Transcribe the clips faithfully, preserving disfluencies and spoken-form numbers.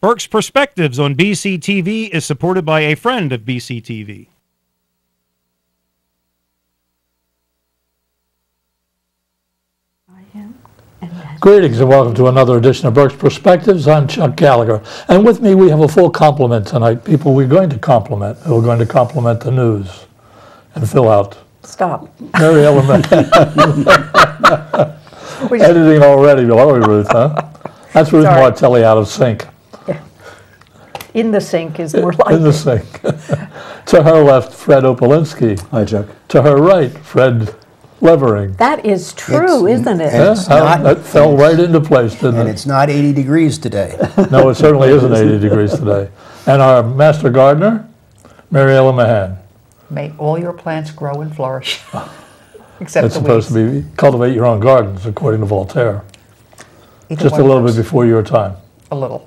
Berks Perspectives on B C T V is supported by a friend of B C T V. Greetings and welcome to another edition of Berks Perspectives. I'm Chuck Gallagher. And with me we have a full complement tonight. People we're going to compliment, who are going to compliment the news and fill out. Stop. Mary Ellen Mahan. Editing already, are we, Ruth, huh? That's Ruth Sorry. Martelli out of sync. Yeah. In the sink is more like In the sink. To her left, Fred Opalinski. Hi, Chuck. To her right, Fred Levering. That is true, It's- isn't it? and Yeah, it's how- not- that fell right into place, didn't And it? it's not eighty degrees today. No, it certainly isn't eighty degrees today. And our master gardener, Mary Ellen Mahan. May all your plants grow and flourish, except It's the supposed weeds. to be cultivate your own gardens, according to Voltaire. Either Just a one little works. bit before your time. A little.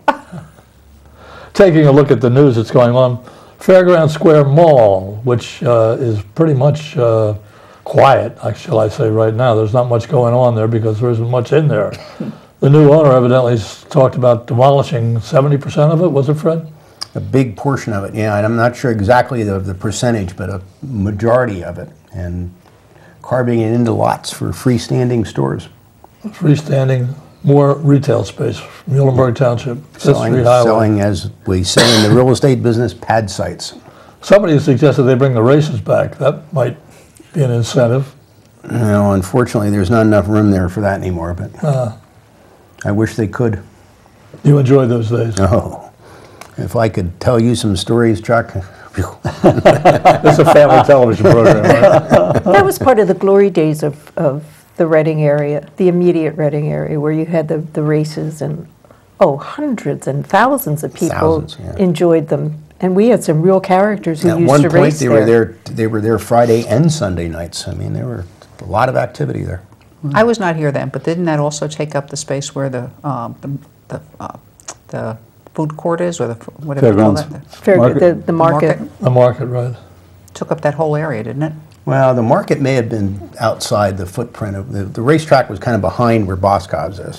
Taking a look at the news that's going on, Fairground Square Mall, which uh, is pretty much uh, quiet, uh, shall I say, right now. There's not much going on there because there isn't much in there. The new owner evidently has talked about demolishing seventy percent of it, was it, Fred? A big portion of it, yeah, and I'm not sure exactly the, the percentage, but a majority of it, and carving it into lots for freestanding stores. Freestanding, more retail space, Muhlenberg Township, Fifth Selling, Street Highway. selling, as we say in the real estate business, pad sites. Somebody suggested they bring the races back. That might be an incentive. You know, unfortunately, there's not enough room there for that anymore, but Uh, I wish they could. you enjoyed those days. Oh, if I could tell you some stories, Chuck. It's a family television program, right? That was part of the glory days of, of the Reading area, the immediate Reading area, where you had the, the races and, oh, hundreds and thousands of people Thousands, yeah. enjoyed them. And we had some real characters who At used one to point, race they there. were there. They were there Friday and Sunday nights. I mean, there were a lot of activity there. I was not here then, but didn't that also take up the space where the um, the the, uh, the food court is, or the whatever you call Fairgrounds. that? The- Fair- Market. The, the market. The market, right? Took up that whole area, didn't it? Well, the market may have been outside the footprint of the, the racetrack was kind of behind where Boscov's is.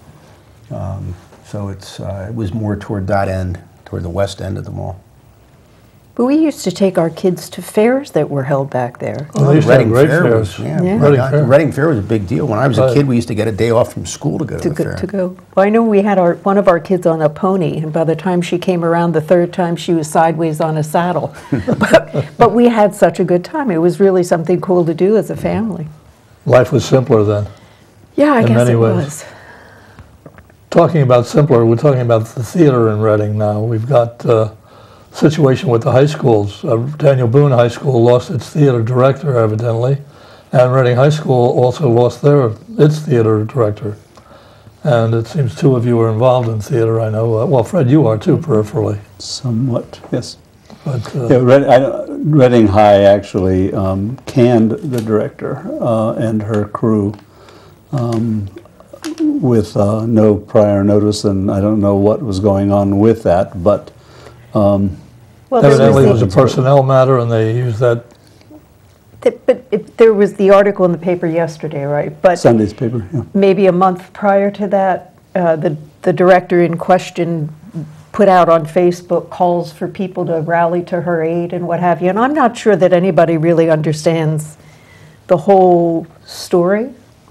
Um, so it's uh, it was more toward that end, toward the west end of the mall. But we used to take our kids to fairs that were held back there. Well, they used to have Reading great Fair fairs. was, yeah, Yeah. my Reading God, Fair. Reading Fair was a big deal. When I was a Right. kid, we used to get a day off from school to go to, To the go, fair. to go. Well, I know we had our one of our kids on a pony, and by the time she came around the third time, she was sideways on a saddle. but, but we had such a good time. It was really something cool to do as a family. Life was simpler then. Yeah, I In guess many it ways. was. Talking about simpler, we're talking about the theater in Reading now. We've got a situation with the high schools. Uh, Daniel Boone High School lost its theater director, evidently, and Reading High School also lost their its theater director. And it seems two of you are involved in theater, I know. Uh, well, Fred, you are too, peripherally. Somewhat, yes. But uh, Yeah, Red, I, Reading High actually um, canned the director uh, and her crew um, with uh, no prior notice, and I don't know what was going on with that, but um, Well, there evidently it was was the, a personnel matter, and they used that. the- but it, there was the article in the paper yesterday, right? But Sunday's paper, yeah. maybe a month prior to that, uh, the the director in question put out on Facebook calls for people to rally to her aid and what have you. And I'm not sure that anybody really understands the whole story.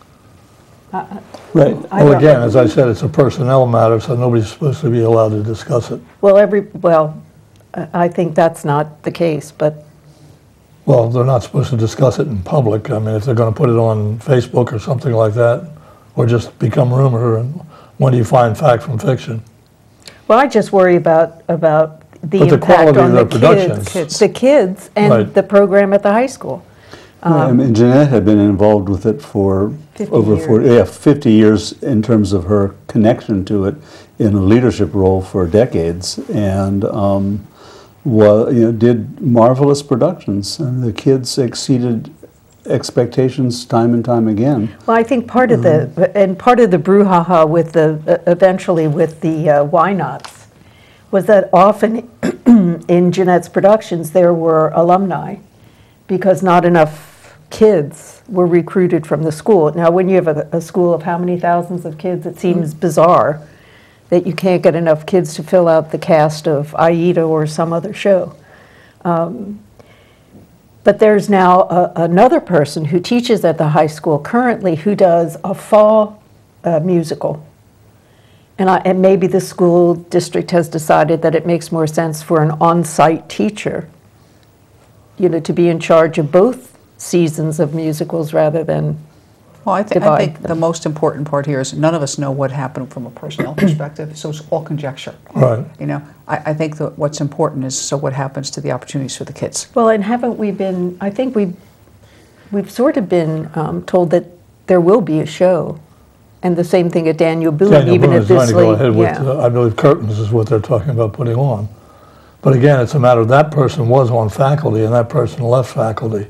Right. I Well, don't- again, as I said, it's a personnel matter, so nobody's supposed to be allowed to discuss it. Well, every well, I I think that's not the case, but Well, they're not supposed to discuss it in public. I mean, if they're going to put it on Facebook or something like that, or just become rumor, and when do you find fact from fiction? well, I just worry about about the But the impact quality on of the their productions. kids, the kids, and Right. the program at the high school. Right, I mean, Jeanette had been involved with it for fifty over years. forty, yeah, fifty years in terms of her connection to it in a leadership role for decades, and um, wa- you know, did marvelous productions, and the kids exceeded expectations time and time again. Well, I think part of the, and part of the brouhaha with the, eventually with the uh, Why Nots, was that often in Jeanette's productions, there were alumni, because not enough kids were recruited from the school. Now, when you have a, a school of how many thousands of kids, it seems bizarre that you can't get enough kids to fill out the cast of Aida or some other show. Um, but there's now a, another person who teaches at the high school currently who does a fall uh, musical. And, I, and maybe the school district has decided that it makes more sense for an on-site teacher, you know, to be in charge of both seasons of musicals rather than Well, I, th I divide think them. the most important part here is none of us know what happened from a personnel perspective, so it's all conjecture. Right. You know, I, I think that what's important is so what happens to the opportunities for the kids. Well, and haven't we been, I think we've, we've sort of been um, told that there will be a show. And the same thing at Daniel Boone, Daniel even Boone at is trying this to go late. ahead with, Yeah. uh, I believe curtains is what they're talking about putting on. But again, it's a matter of that person was on faculty and that person left faculty.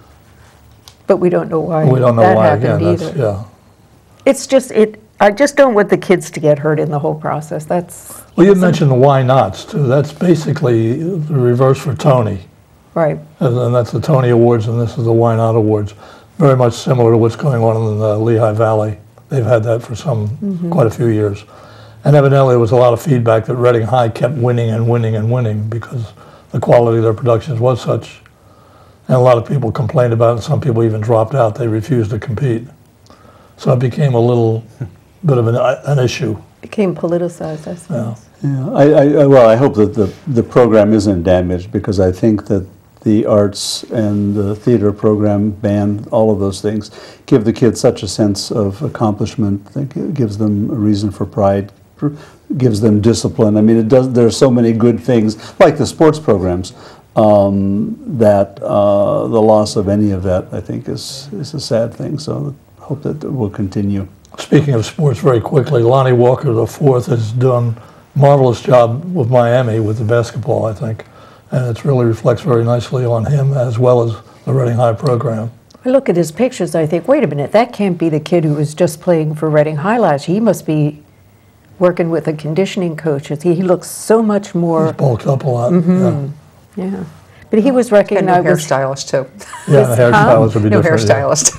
But we don't know why We don't know that why, happened again, that's, either. yeah. It's just, it. I just don't want the kids to get hurt in the whole process. That's, Well, you mentioned the why nots too. That's basically the reverse for Tony. right. And and that's the Tony Awards and this is the Why Not Awards. Very much similar to what's going on in the Lehigh Valley. They've had that for some, quite a few years. And evidently there was a lot of feedback that Reading High kept winning and winning and winning because the quality of their productions was such. And a lot of people complained about it, and some people even dropped out. They refused to compete. So it became a little bit of an, an issue. Became politicized, I suppose. Yeah, I, I, I- well, I hope that the, the program isn't damaged because I think that the arts and the theater program, band, all of those things give the kids such a sense of accomplishment. That gi- gives them a reason for pride, pr- gives them discipline. I mean, it does. There are so many good things, like the sports programs, um, that uh, the loss of any of that, I think, is is a sad thing. So I hope that it will continue. Speaking of sports, very quickly, Lonnie Walker the fourth has done a marvelous job with Miami with the basketball, I think. And it really reflects very nicely on him as well as the Reading High program. I look at his pictures, I think, wait a minute, that can't be the kid who was just playing for Reading High last year. He must be working with a conditioning coach. He he looks so much He's more, bulked up a lot. Yeah, yeah. But he was And new recognized. was- hairstylist too. yeah the hairstyles would be New different. yeah. hairstylist.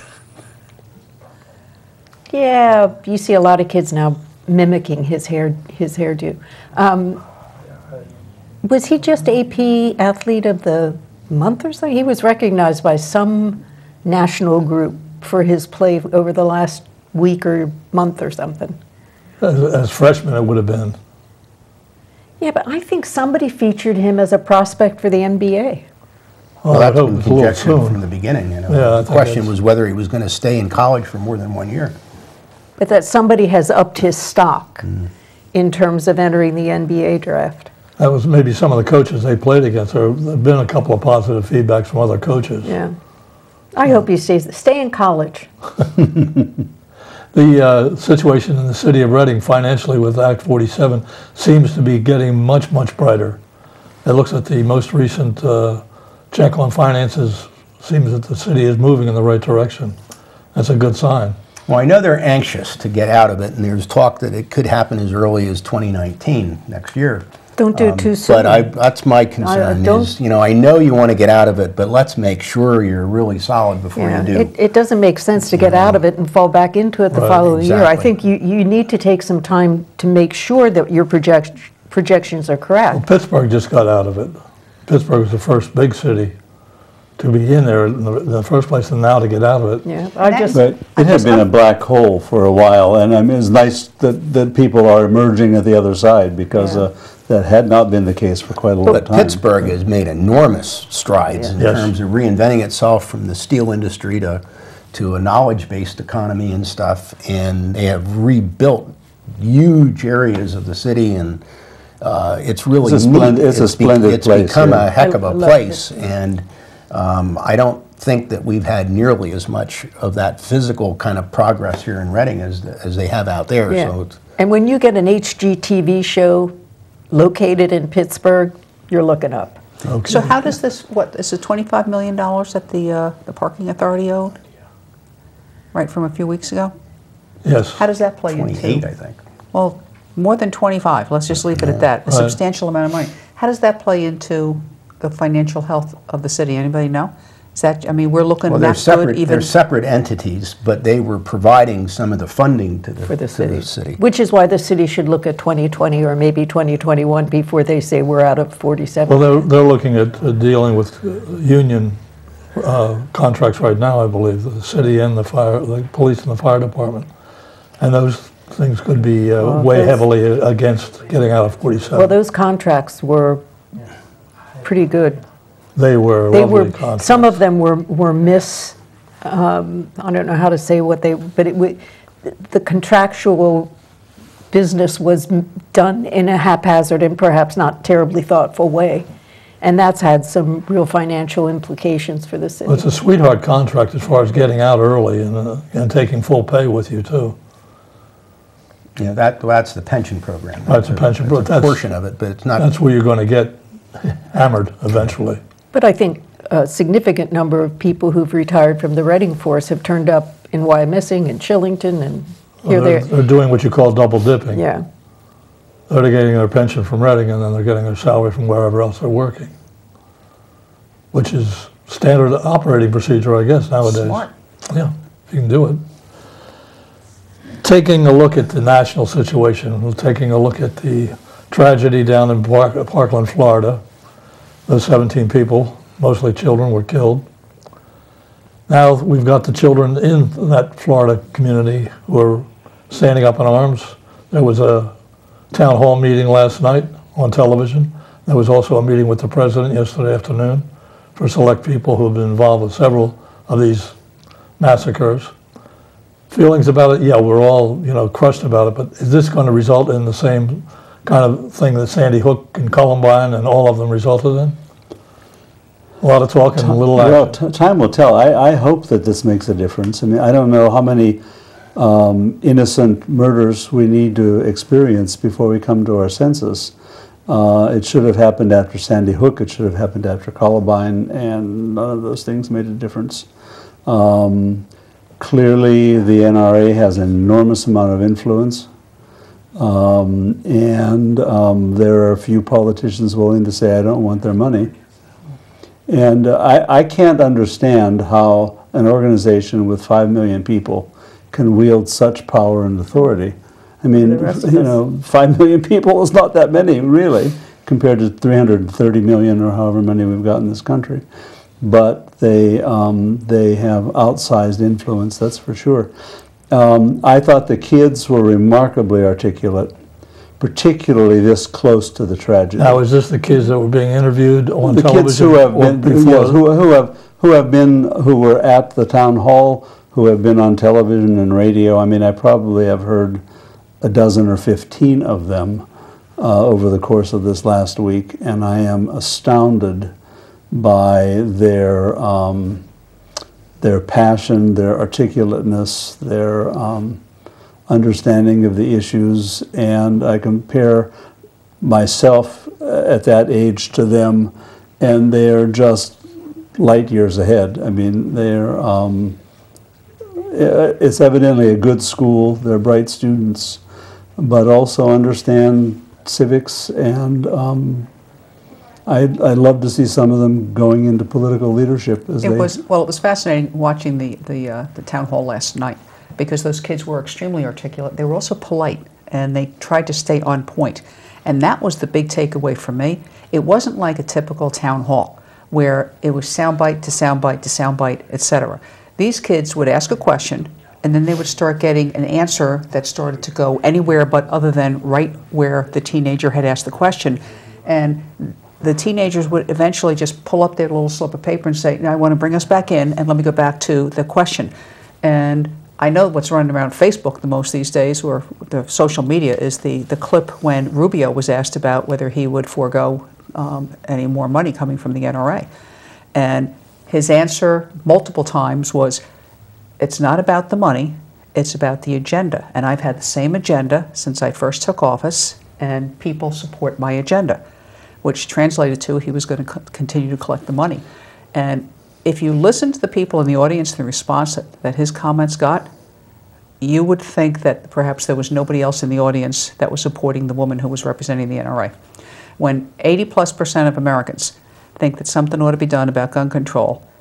Yeah, you see a lot of kids now mimicking his hair, his hairdo. Um, was he just A P Athlete of the Month or so? He was recognized by some national group for his play over the last week or month or something. As, as freshmen, it would have been. Yeah, but I think somebody featured him as a prospect for the N B A. Well, Well, I that's hope been it's a little conjectured from soon. the beginning, you know. Yeah, I The think question that's- was whether he was going to stay in college for more than one year. But that somebody has upped his stock in terms of entering the N B A draft. That was maybe some of the coaches they played against. There have been a couple of positive feedbacks from other coaches. Yeah. I hope he stays, stay in college. The uh, situation in the city of Reading financially with Act forty-seven seems to be getting much, much brighter. It looks at the most recent uh, check on finances, seems that the city is moving in the right direction. That's a good sign. Well, I know they're anxious to get out of it, and there's talk that it could happen as early as twenty nineteen, next year. Don't do it too soon. But I, that's my concern don't- is, you know, I know you want to get out of it, but let's make sure you're really solid before Yeah, you do. it, it doesn't make sense to get out of it and fall back into it the Right, following year. I exactly. think you, you need to take some time to make sure that your project, projections are correct. Pittsburgh just got out of it. Pittsburgh was the first big city to be in there in the, in the first place, and now to get out of it. Yeah, I just, But it had been a black hole for a while, and I mean, it's nice that, that people are emerging at the other side because Yeah. uh, that had not been the case for quite a long But time. Pittsburgh has made enormous strides in Yes. terms of reinventing itself from the steel industry to, to a knowledge-based economy and stuff, and they have rebuilt huge areas of the city, and uh, it's really It's a neat. splendid- it's a be- splendid It's place, become yeah. a heck of I a love place, and um, I don't think that we've had nearly as much of that physical kind of progress here in Reading as, as they have out there. So yeah. it's, And when you get an H G T V show located in Pittsburgh, you're looking up. Okay. So how does this, what, is it twenty-five million dollars that the, uh, the parking authority owed? Right, from a few weeks ago? Yes. How does that play into? twenty-eight, I think. Well, more than twenty-five, let's just leave it at that, a Right. substantial amount of money. How does that play into the financial health of the city? Anybody know? Is that, I mean, we're looking Well, they're that good separate, even. they're separate entities, but they were providing some of the funding to the, For the to city. the city. Which is why the city should look at twenty twenty or maybe twenty twenty-one before they say we're out of forty-seven. Well, they're, they're looking at uh, dealing with uh, union uh, contracts right now, I believe, the city and the fire, the police and the fire department. And those things could be uh, Well, weigh those- heavily against getting out of forty-seven. Well, those contracts were pretty good. They were They lovely were, contracts. some of them were, were miss, um, I don't know how to say what they, but it, wa- the contractual business was m- done in a haphazard and perhaps not terribly thoughtful way. And that's had some real financial implications for the Well, it's city. a sweetheart contract as far as getting out early and, uh, and taking full pay with you, too. Yeah, that, that's the pension program. That's a pension pro- It's a that's- portion of it, but it's not. That's where you're going to get hammered eventually. But I think a significant number of people who've retired from the Reading force have turned up in Wyomissing and Shillington and here, They're, there. they're doing what you call double dipping. Yeah. They're getting their pension from Reading and then they're getting their salary from wherever else they're working, which is standard operating procedure, I guess, nowadays. Smart. Yeah, you can do it. Taking a look at the national situation, we're taking a look at the tragedy down in Park, Parkland, Florida. Those seventeen people, mostly children, were killed. Now we've got the children in that Florida community who are standing up in arms. There was a town hall meeting last night on television. There was also a meeting with the president yesterday afternoon for select people who have been involved with several of these massacres. Feelings about it, yeah, we're all, you know, crushed about it, but is this going to result in the same kind of thing that Sandy Hook and Columbine and all of them resulted in? A lot of talk and little Well, action. t- time will tell. I, I hope that this makes a difference. I mean, I don't know how many um, innocent murders we need to experience before we come to our senses. Uh, it should have happened after Sandy Hook. It should have happened after Columbine, and none of those things made a difference. Um, clearly, the N R A has an enormous amount of influence, um, and um, there are a few politicians willing to say, I don't want their money. And uh, I, I can't understand how an organization with five million people can wield such power and authority. I mean, The rest of you us. know, five million people is not that many, really, compared to three hundred thirty million or however many we've got in this country. But they, um, they have outsized influence, that's for sure. Um, I thought the kids were remarkably articulate, particularly this close to the tragedy. Now, is this the kids that were being interviewed on The television? kids who have or been, before? yes, who, who have, who have been, who were at the town hall, who have been on television and radio. I mean, I probably have heard a dozen or fifteen of them uh, over the course of this last week, and I am astounded by their um, their passion, their articulateness, their um, understanding of the issues, and I compare myself at that age to them, and they're just light years ahead. I mean, they're um, it's evidently a good school. They're bright students, but also understand civics, and um, I'd, I'd love to see some of them going into political leadership. As It they, was, well, it was fascinating watching the, the, uh, the town hall last night, because those kids were extremely articulate. They were also polite, and they tried to stay on point. And that was the big takeaway for me. It wasn't like a typical town hall, where it was soundbite to soundbite to soundbite, et cetera. These kids would ask a question, and then they would start getting an answer that started to go anywhere but other than right where the teenager had asked the question. And the teenagers would eventually just pull up their little slip of paper and say, "Now I want to bring us back in, and let me go back to the question." And I know what's running around Facebook the most these days, or the social media, is the, the clip when Rubio was asked about whether he would forego um, any more money coming from the N R A. And his answer multiple times was, it's not about the money, it's about the agenda. And I've had the same agenda since I first took office, and people support my agenda, which translated to he was going to co- continue to collect the money. And if you listen to the people in the audience and the response that, that his comments got, you would think that perhaps there was nobody else in the audience that was supporting the woman who was representing the N R A. When eighty plus percent of Americans think that something ought to be done about gun control,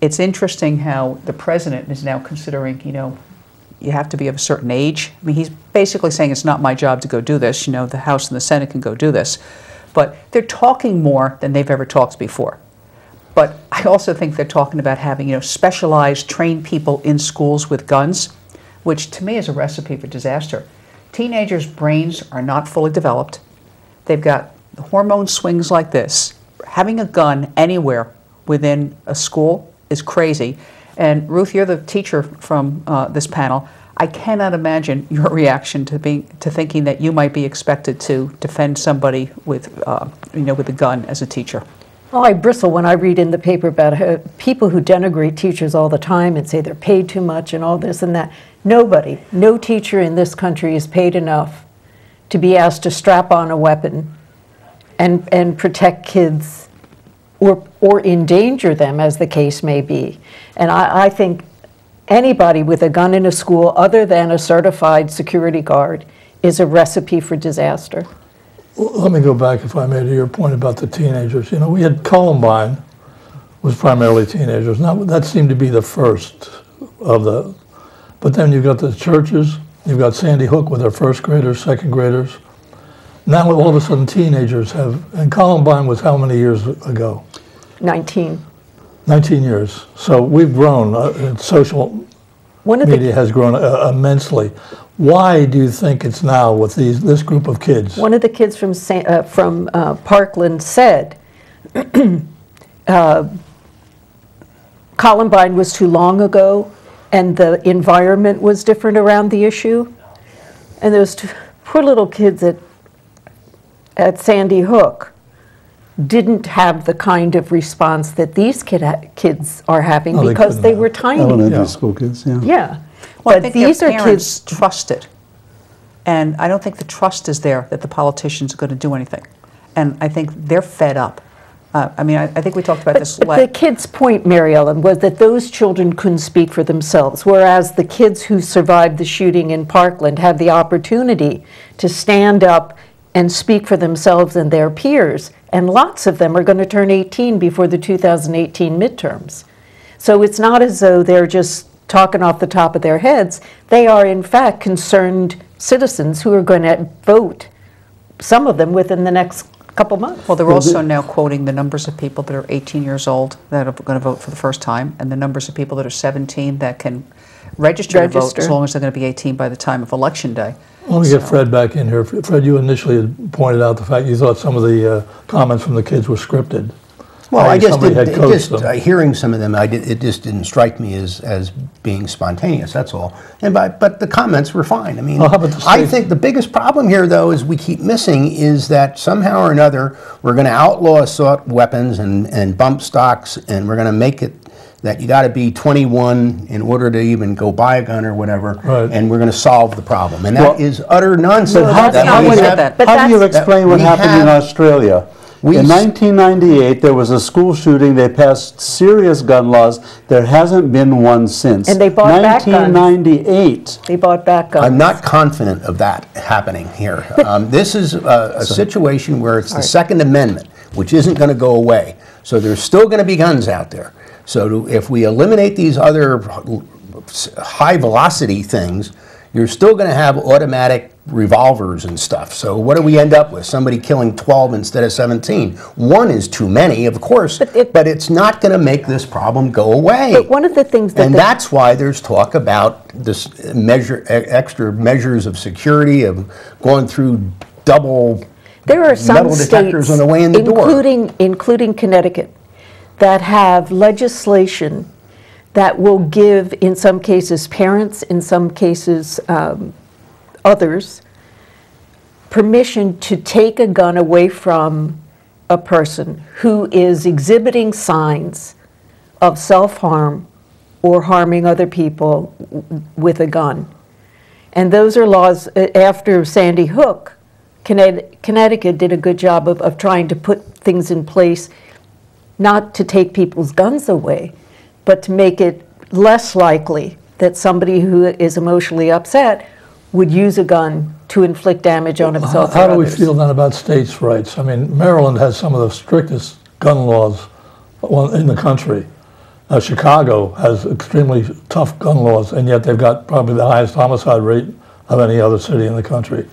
it's interesting how the president is now considering, you know, you have to be of a certain age. I mean, he's basically saying it's not my job to go do this. You know, the House and the Senate can go do this. But they're talking more than they've ever talked before. But I also think they're talking about having, you know, specialized, trained people in schools with guns, which to me is a recipe for disaster. Teenagers' brains are not fully developed. They've got hormone swings like this. Having a gun anywhere within a school is crazy. And Ruth, you're the teacher from uh, this panel. I cannot imagine your reaction to being to thinking that you might be expected to defend somebody with, uh, you know, with a gun as a teacher. Well, I bristle when I read in the paper about how people who denigrate teachers all the time and say they're paid too much and all this and that. Nobody, no teacher in this country is paid enough to be asked to strap on a weapon and and protect kids or or endanger them, as the case may be. And I, I think anybody with a gun in a school other than a certified security guard is a recipe for disaster. Well, let me go back, if I may, to your point about the teenagers. You know, we had Columbine, was primarily teenagers. Now, that seemed to be the first of the, but then you've got the churches, you've got Sandy Hook with their first graders, second graders. Now all of a sudden teenagers have, and Columbine was how many years ago? nineteen. nineteen years. So we've grown, uh, and social One of media the, has grown uh, immensely. Why do you think it's now with these this group of kids? one of the kids from Sa uh, from uh, Parkland said, uh, Columbine was too long ago, and the environment was different around the issue, and those two poor little kids at at Sandy Hook didn't have the kind of response that these kid ha kids are having Oh, they because couldn't they have. were tiny. Elementary Yeah. school kids, yeah. Yeah. Well, I But think these their are parents kids. trust it. And I don't think the trust is there that the politicians are going to do anything. And I think they're fed up. Uh, I mean, I, I think we talked about But, this but la- the kids' point, Mary Ellen, was that those children couldn't speak for themselves, whereas the kids who survived the shooting in Parkland had the opportunity to stand up and speak for themselves and their peers. And lots of them are going to turn eighteen before the two thousand eighteen midterms. So it's not as though they're just talking off the top of their heads. They are, in fact, concerned citizens who are going to vote, some of them within the next couple months. Well, they're also now quoting the numbers of people that are eighteen years old that are going to vote for the first time, and the numbers of people that are seventeen that can register, to vote Register. as long as they're going to be eighteen by the time of Election Day. Let me get So- Fred back in here. Fred, you initially had pointed out the fact you thought some of the uh, comments from the kids were scripted. Well, I Maybe just somebody did, had it coached just them. uh, hearing some of them, I did, it just didn't strike me as as being spontaneous. That's all. And by, but the comments were fine. I mean, Well, how about the I state- think the biggest problem here, though, is we keep missing is that somehow or another we're going to outlaw assault weapons and and bump stocks, and we're going to make it that you got to be twenty-one in order to even go buy a gun or whatever, Right. and we're going to solve the problem. And that Well, is utter nonsense. No, that's that not we what it- have- that- But How do you that's- explain what we happened in have- Australia? we In s- nineteen ninety-eight, there was a school shooting. They passed serious gun laws. There hasn't been one since. And they bought back guns. nineteen ninety-eight. They bought back guns. I'm not confident of that happening here. Um, This is a, a situation where it's the Second Amendment, which isn't going to go away. So there's still going to be guns out there. So to, if we eliminate these other high-velocity things, you're still going to have automatic revolvers and stuff. So what do we end up with? Somebody killing twelve instead of seventeen. One is too many, of course, But it- but it's not going to make this problem go away. But one of the things that And the- that's why there's talk about this measure, e- extra measures of security, of going through double There are some metal detectors states, on the way in the door. including, including Connecticut, that have legislation that will give, in some cases, parents, in some cases, um, others, permission to take a gun away from a person who is exhibiting signs of self-harm or harming other people w- with a gun. And those are laws, uh, after Sandy Hook, Connecticut, Connecticut did a good job of, of trying to put things in place, not to take people's guns away, but to make it less likely that somebody who is emotionally upset would use a gun to inflict damage on How, himself how or do we others. feel then about states' rights? I mean, Maryland has some of the strictest gun laws well, in the country. Uh, Chicago has extremely tough gun laws, and yet they've got probably the highest homicide rate of any other city in the country.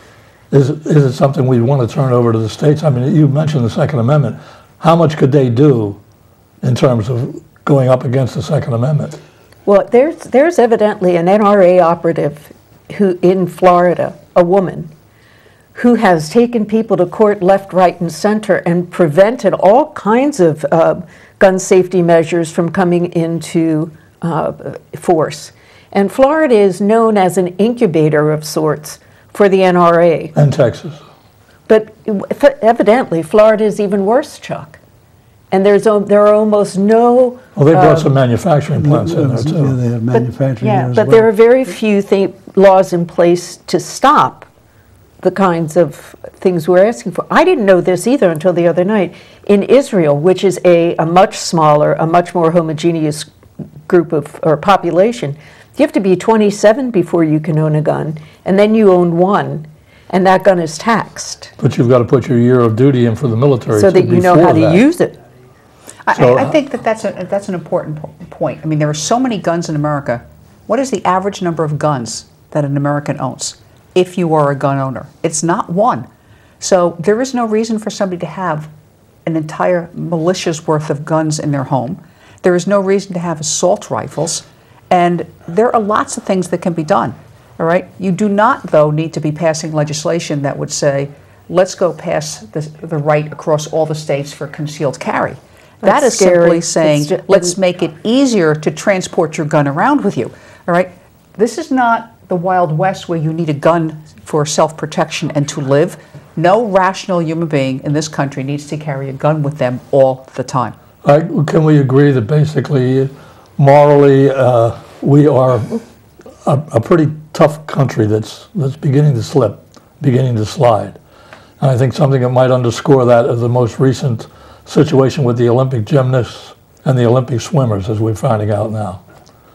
Is, is it something we want to turn over to the states? I mean, you mentioned the Second Amendment. How much could they do in terms of going up against the Second Amendment? Well, there's, there's evidently an N R A operative who in Florida, a woman, who has taken people to court left, right, and center and prevented all kinds of uh, gun safety measures from coming into uh, force. And Florida is known as an incubator of sorts for the N R A. And Texas. But evidently, Florida is even worse, Chuck. And there's o- there are almost no... Well, they brought uh, some manufacturing plants in there, Yeah, too. they have but- manufacturing Yeah, there as but well. there are very few thi- laws in place to stop the kinds of things we're asking for. I didn't know this either until the other night. In Israel, which is a, a much smaller, a much more homogeneous group of, or population, you have to be twenty-seven before you can own a gun, and then you own one, and that gun is taxed, But you've got to put your year of duty in for the military so that you know how before to that. use it. I, So- I I think that that's, a, that's an important po- point. I mean, there are so many guns in America. What is the average number of guns that an American owns if you are a gun owner? It's not one. So there is no reason for somebody to have an entire militia's worth of guns in their home. There is no reason to have assault rifles. And there are lots of things that can be done. All right? You do not, though, need to be passing legislation that would say, let's go pass the, the right across all the states for concealed carry. That That's is simply scary. saying, It's ju- let's make it easier to transport your gun around with you. All right? This is not the Wild West where you need a gun for self-protection and to live. No rational human being in this country needs to carry a gun with them all the time. I, can we agree that basically, morally, uh, we are a, a pretty tough country that's, that's beginning to slip, beginning to slide? And I think something that might underscore that is the most recent situation with the Olympic gymnasts and the Olympic swimmers, as we're finding out now.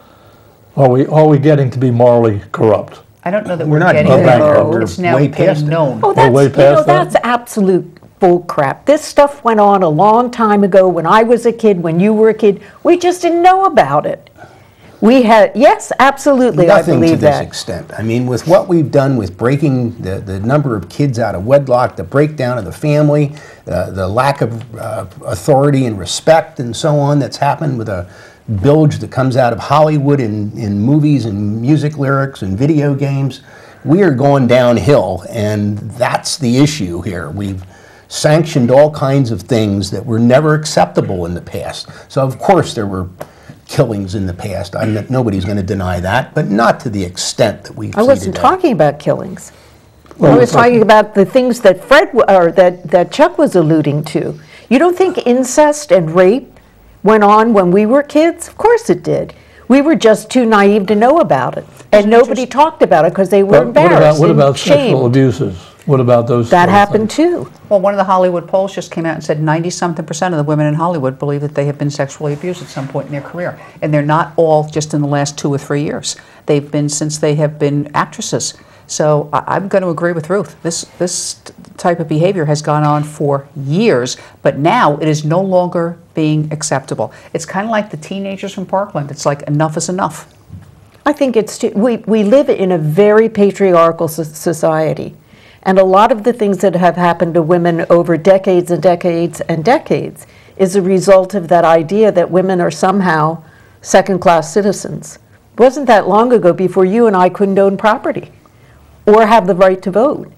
Are we, are we getting to be morally corrupt? I don't know that We're we're, not getting getting there. there. We're It's now way past getting it. known. Oh, that's, way you know, past that? that's absolute bull crap. This stuff went on a long time ago when I was a kid, when you were a kid. We just didn't know about it. We had, yes, absolutely, I Nothing to believe this that. extent. I mean, with what we've done with breaking the, the number of kids out of wedlock, the breakdown of the family, uh, the lack of uh, authority and respect and so on that's happened with a bilge that comes out of Hollywood in, in movies and music lyrics and video games, we are going downhill, and that's the issue here. We've sanctioned all kinds of things that were never acceptable in the past. So of course there were killings in the past. I'm not, nobody's going to deny that, but not to the extent that we've I seen wasn't today. talking about killings. Well, I we're was talking about the things that Fred, w- or that, that Chuck was alluding to. You don't think incest and rape went on when we were kids? Of course it did. We were just too naive to know about it. And nobody talked about it because they were But what about, embarrassed what and about sexual shamed. abuses? What about those? That sort of happened things? too. Well, one of the Hollywood polls just came out and said ninety-something percent of the women in Hollywood believe that they have been sexually abused at some point in their career. And they're not all just in the last two or three years. They've been since they have been actresses. So I- I'm going to agree with Ruth. This, this type of behavior has gone on for years, but now it is no longer being acceptable. It's kind of like the teenagers from Parkland. It's like enough is enough. I think it's, too, we, we live in a very patriarchal so- society. And a lot of the things that have happened to women over decades and decades and decades is a result of that idea that women are somehow second-class citizens. It wasn't that long ago before you and I couldn't own property or have the right to vote.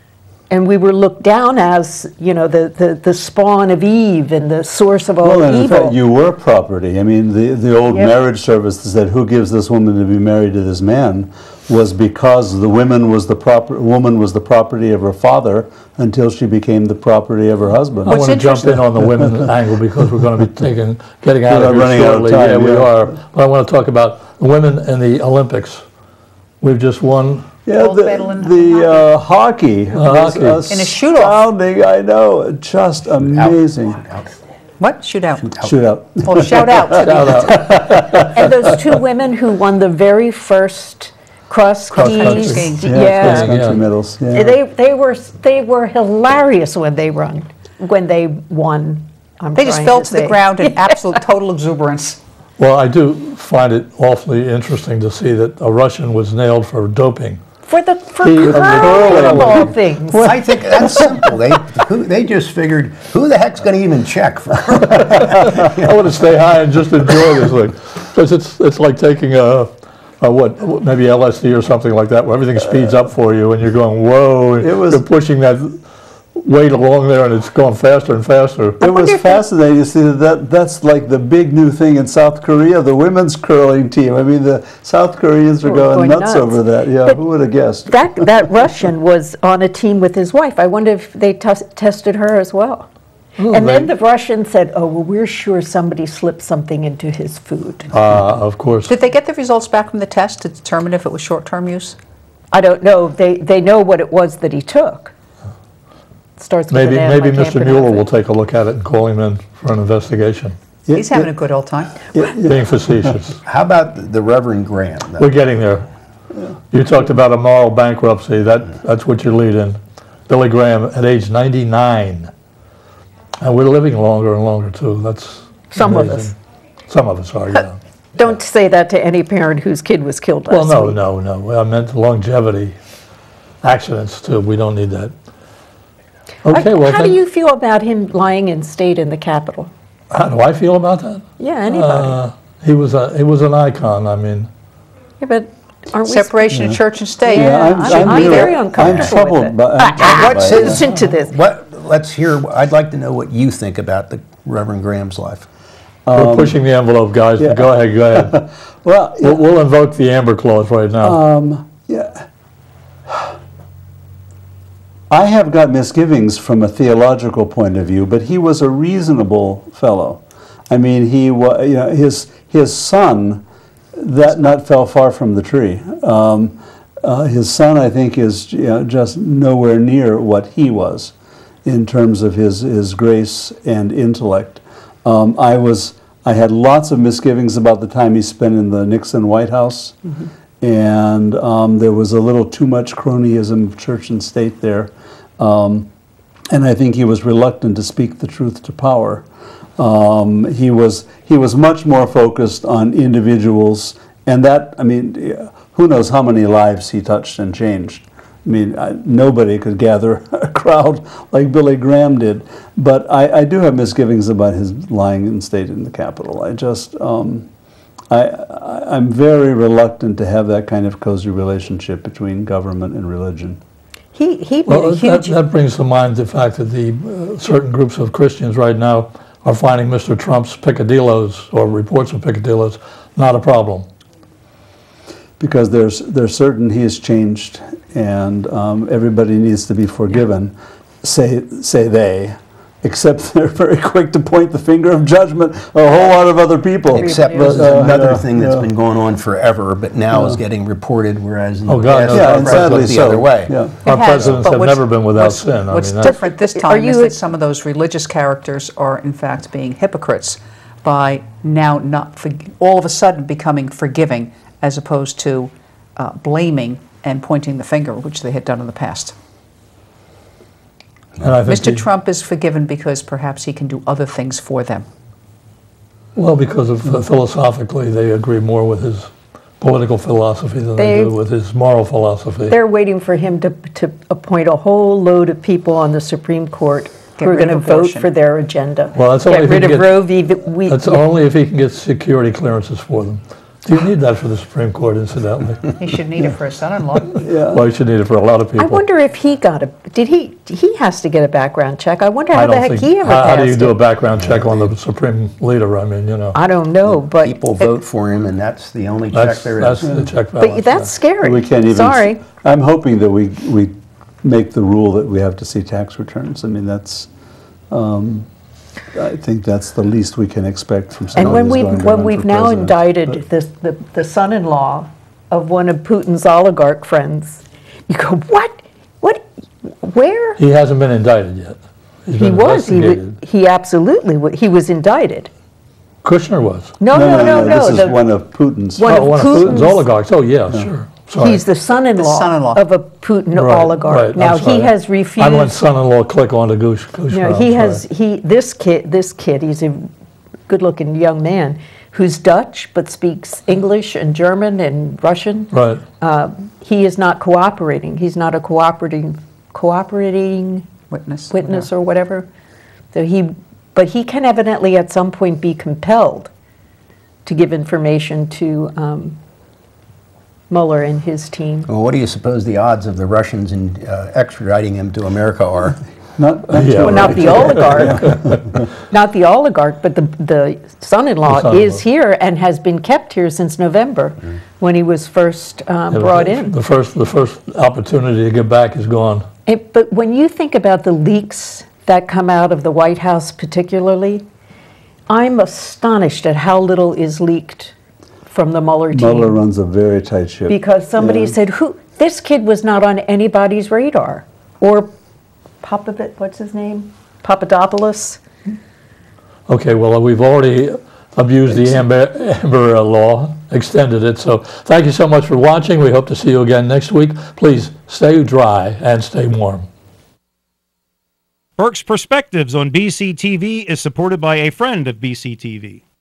And we were looked down as, you know, the, the, the spawn of Eve and the source of all Well, and in evil. fact, you were property. I mean, the, the old Yep. marriage service that said, who gives this woman to be married to this man, was because the woman was the proper woman was the property of her father until she became the property of her husband. I What's want to jump in interesting- on the women angle because we're going to be taking, getting out We're of here running out of shortly. time, Yeah, we yeah. are. But I want to talk about the women in the Olympics. We've just won. Yeah, Gold the, medal in the uh, hockey was hockey. In a shootout. astounding, I know, just amazing. Out. What? Shootout. Shootout. Oh, shout out to the And those two women who won the very first cross country. skis, Skiing. Yeah, yeah, cross-country yeah. medals. Yeah. they they were they were hilarious when they run when they won. I'm They just trying fell to the say. ground in absolute total exuberance. Well, I do find it awfully interesting to see that a Russian was nailed for doping. For the for He- curling of all curling. things. I think that's simple. They who, they just figured, who the heck's going to even check for? I want to stay high and just enjoy this thing. Because it's, it's like taking a, a what, maybe L S D or something like that, where everything speeds up for you and you're going, whoa, and It was- you're pushing that weight along there and it's going faster and faster. It was fascinating to see that, that that's like the big new thing in South Korea, the women's curling team. I mean, the South Koreans are We're going, going nuts, nuts. over that. Yeah, But who would have guessed? That, that Russian was on a team with his wife. I wonder if they tes- tested her as well. And then they- the Russian said, oh, well, we're sure somebody slipped something into his food. Uh, of course. Did they get the results back from the test to determine if it was short-term use? I don't know. They, they know what it was that he took. Starts with Maybe, an M, maybe I can't Mister pronounce Mueller it. will take a look at it and call him in for an investigation. Yeah, He's having yeah, a good old time. Being facetious. How about the- the Reverend Graham? though? We're getting there. You talked about a moral bankruptcy. That, that's what you lead in. Billy Graham at age ninety-nine. And we're living longer and longer, too. That's Some of amazing. us. Some of us are, yeah. Don't say that to any parent whose kid was killed Well, last no, week. no, no. I meant longevity. Accidents, too. We don't need that. Okay, How- well, How do then- you feel about him lying in state in the Capitol? how do I feel about that? Yeah, anybody. Uh, He was a, he was an icon, I mean. Yeah, but aren't we? Separation of church and state. Yeah, I'm, I'm- I'm really- very uncomfortable I'm troubled with it. by, I'm Ah, troubled ah, by it. listen to this. What? Let's hear. I'd like to know what you think about the Reverend Graham's life. We're pushing the envelope, guys, yeah. but go ahead, go ahead. Well, We'll, we'll invoke the Amber Clause right now. Um, yeah. I have got misgivings from a theological point of view, but he was a reasonable fellow. I mean, he wa you know, his his son, that nut fell far from the tree. Um, uh, his son, I think, is you know, just nowhere near what he was in terms of his his grace and intellect. Um, I was I had lots of misgivings about the time he spent in the Nixon White House. Mm-hmm. And um, there was a little too much cronyism of church and state there. Um, and I think he was reluctant to speak the truth to power. Um, he was he was much more focused on individuals, and that, I mean, who knows how many lives he touched and changed. I mean, I, nobody could gather a crowd like Billy Graham did. But I, I do have misgivings about his lying in state in the Capitol. I just... Um, I, I, I'm very reluctant to have that kind of cozy relationship between government and religion. He, he made Well, a that, huge, that brings to mind the fact that the uh, certain groups of Christians right now are finding Mister Trump's picadillos or reports of picadillos not a problem. Because there's, they're certain he has changed, and um, everybody needs to be forgiven, say, say they. Except they're very quick to point the finger of judgment a whole lot of other people. Except Everybody this is Uh, another yeah, thing that's yeah. been going on forever, but now is getting reported, whereas in Oh, the God, past, no, Yeah, the and press sadly looked the so. other way. Yeah. Our It has, presidents but have what's- never been without what's- sin. I What's mean, that's- different this Are time is you- that some of those religious characters are in fact being hypocrites by now not, for, all of a sudden becoming forgiving as opposed to uh, blaming and pointing the finger, which they had done in the past. And I think Mister he- Trump is forgiven because perhaps he can do other things for them. Well, because of uh, philosophically, they agree more with his political philosophy than they, They- do with his moral philosophy. they're waiting for him to, to appoint a whole load of people on the Supreme Court Get who are rid going to of vote abortion. for their agenda. Well, that's only Get if he rid can of get- Roe v. We, That's only if he can get security clearances for them. Do you need that for the Supreme Court, incidentally? He should need it for his son-in-law. Well, you should need it for a lot of people. I wonder if he got a, did he, he has to get a background check. I wonder I how the don't heck think- he ever how, how do you passed do a it. background check on the supreme leader? I mean, you know, I don't know, but. People vote for him, and that's the only that's check there that's is. the check balance. But that's scary. We can't even. Sorry. I'm hoping that we we make the rule that we have to see tax returns. I mean, that's. Um, I think that's the least we can expect from And someone when who's we've, going to when run we've for now president. indicted But- this, the, the son-in-law of one of Putin's oligarch friends, you go, what? What? Where? He hasn't been indicted yet. He's He been was, he, wa- investigated. he absolutely, wa- he was indicted. Kushner was. No, no, no, no. This is the- one of Putin's. One Oh, of one of Putin's Putin's- oligarchs. Oh, yeah, sure. Sorry. He's the son-in-law son-in-law. of a Putin Right, oligarch. right, I'm Now, he sorry. has I went refused, son-in-law click on to Kush- Kushner. you know, I'm he sorry. has, he, this kid, this kid, he's a good-looking young man, who's Dutch but speaks English and German and Russian. Right. He is not cooperating. He's not a cooperating cooperating Witness. witness or whatever. So he, but he can evidently at some point be compelled to give information to um, Mueller and his team. Well, what do you suppose the odds of the Russians in uh, extraditing him to America are? Not, not Yeah, Well, not the oligarch, not the oligarch, but the, the son-in-law The son-in-law. is here and has been kept here since November, when he was first um, Yeah, brought the- in. The first, the first opportunity to get back is gone. It- But when you think about the leaks that come out of the White House particularly, I'm astonished at how little is leaked from the Mueller team. Mueller runs a very tight ship. Because somebody Yeah. said, "Who? This kid was not on anybody's radar." Or Popovich, what's his name? Papadopoulos? Okay, well, we've already abused the Amber, Amber uh, Law, extended it, so thank you so much for watching. We hope to see you again next week. Please stay dry and stay warm. Berks Perspectives on B C T V is supported by a friend of B C T V.